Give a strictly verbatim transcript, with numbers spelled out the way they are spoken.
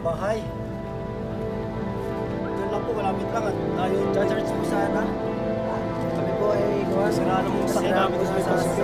bahay. Doon lang po, malapit lang at tayo charge po sana. Kami po ay gawa, sira ng sakyan namin sa